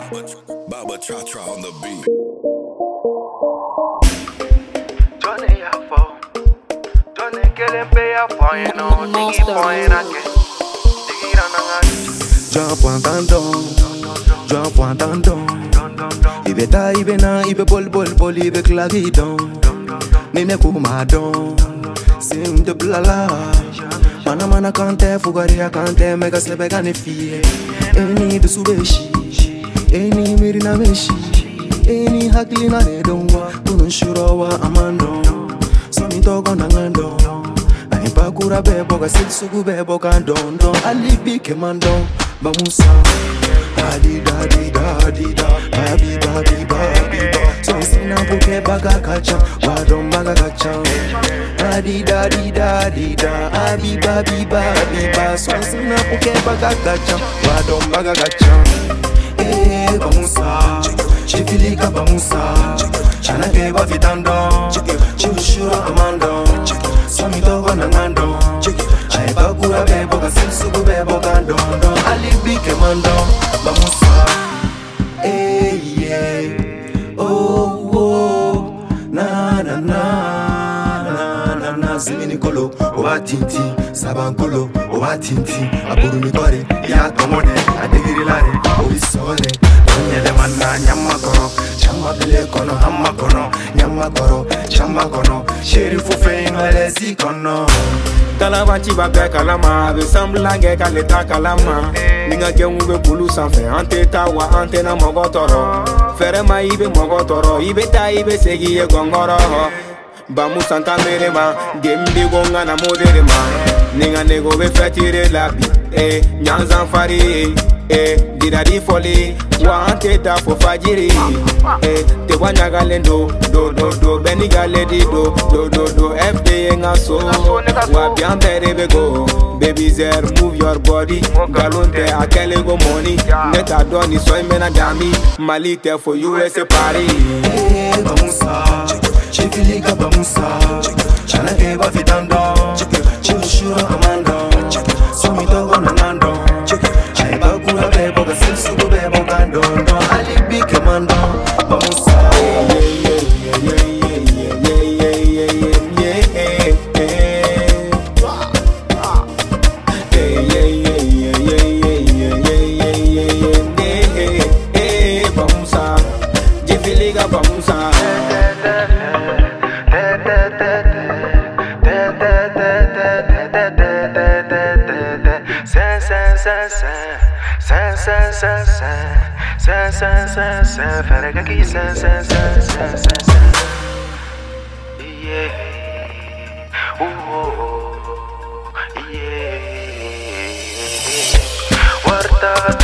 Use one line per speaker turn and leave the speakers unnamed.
Baba Cha-Cha on the beat.
Johnny Afo, Johnny Kelempe Afo, you know, Diggy Boy and I get Diggy on
Jump one down. Ibe ta ibe na ibe bol ibe klagi don. Nene kuma don. Sim de blala. Mana kante fugaria kante mega sebe gane fie. Eni bisubeshi. Eni mirina meshi. Eni haklina ne dongwa. Kunun shurawa amando. So mi togo nangando. Na impakura bebo ga silsugu bebo ga don. Alibi kemando. Bamusa. Adida, Habiba. So sina buke baga kacha, wadon baga kacha. Adida, Habiba. So sina buke baga kacha, wadon baga kacha. Bamusa, chifilika bamusa. Chana keba vitando, chiushura amando. Somi togo nangando. Aibakura bebo ga silsugu bebo ga don. Alibi kemando. Bamusa, na zimini kolo, owa tinti, sabankolo, owa tinti, aburu mi kore, ya tomone, adigiri lare, owi sore, onyele manna nyamakoro, chamba bile kono, hamakono, nyamakoro, chamba kono, sherifu feino elezi kono.
Talavanchi babe kalama, be samblange kaleta kalama. Ninga gemu be bulu sanfɛ an tɛ taa wa an tɛna mɔgɔ tɔrɔ. Fɛrɛma i be mɔgɔ tɔrɔ, i be taa i be segi ye gɔngɔrɔ. Bamusa ta mere ma, gembi ko ŋana modere ma. Ninga nego be fɛtire la bi, ɲanzan fari, didadi fɔli, wa an tɛ taa fo fajiri. Tewa ɲagalen do, bɛɛ ni galedi do, FD ye ŋa so, wa bi an bɛɛ de be go. Baby Zer, move your body. Galunte a kele go money. Neta doni so imena dami. Mali te for USA party.
Bamusa, chifilika bamusa. Chana keba vitando. Chiushura amando. Somi togo nangando. Aibakura bebo ga silsugu bebo ga dondo. Alibi kemando. Bamusa.
Warta